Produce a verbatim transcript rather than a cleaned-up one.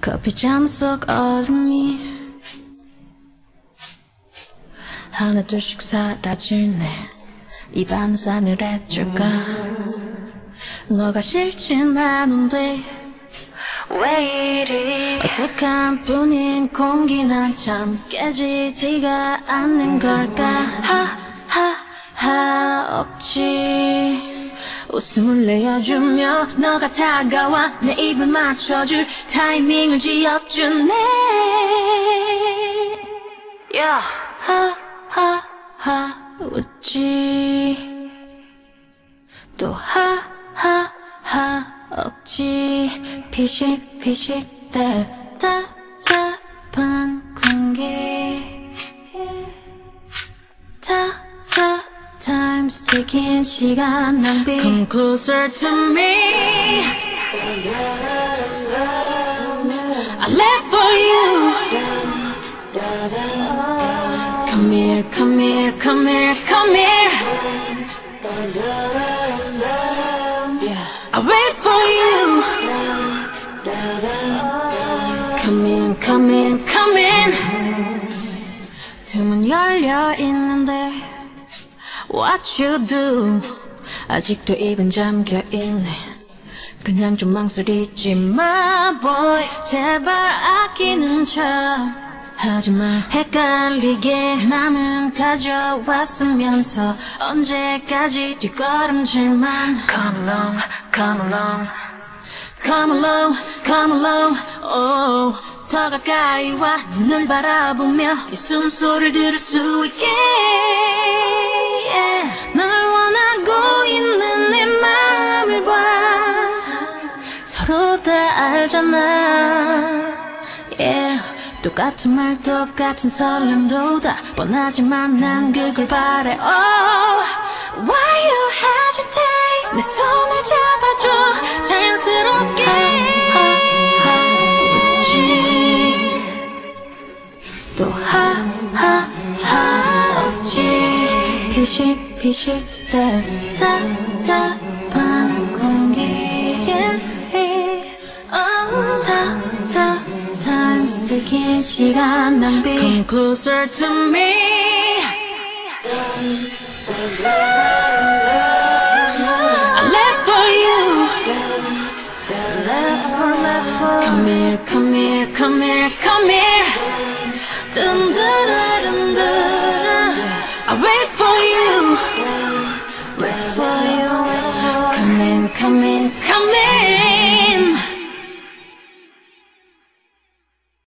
커피잔 속 얼음이 하나 둘씩 사라지네. 입안은 싸늘해질까. 너가 싫진 않은데 왜 이리 어색한 뿐인 공기는 한참 깨지지가 않는 걸까. 하하하 없지. 웃음을 내어주며 너가 다가와 내 입을 맞춰줄 타이밍을 쥐어주네. yeah. 하하하 웃지. 또 하하하 없지. 피식피식 답답한 공기. 타타 Time's ticking 시간 낭비. Come closer to me. I live for you. Come here, come here, come here, come here. I wait for you. Come in, come in, come in. 두 문 열려 있는데 What you do? 아직도 입은 잠겨 있네. 그냥 좀 망설이지 마, boy. 제발 아끼는 척 하지마. 헷갈리게 남은 가져왔으면서 언제까지 뒷걸음질만. Come along, come along, come along, come along. Oh, 더 가까이 와. 눈을 바라보며 네 숨소리를 들을 수 있게. 널 원하고 있는 내 마음을 봐. 서로 다 알잖아. yeah. 똑같은 말 똑같은 설렘도 다 뻔하지만 난 그걸 바래. Oh, why you hesitate? 내 손을 잡아줘 자연스럽게. 웃지. 또 하하하 없지. 피식피식 답답한 공기에 타타 Time's ticking 시간 낭비. Come closer to me. I live for you. Come here, come here, come here, come here. dumdurudumdu.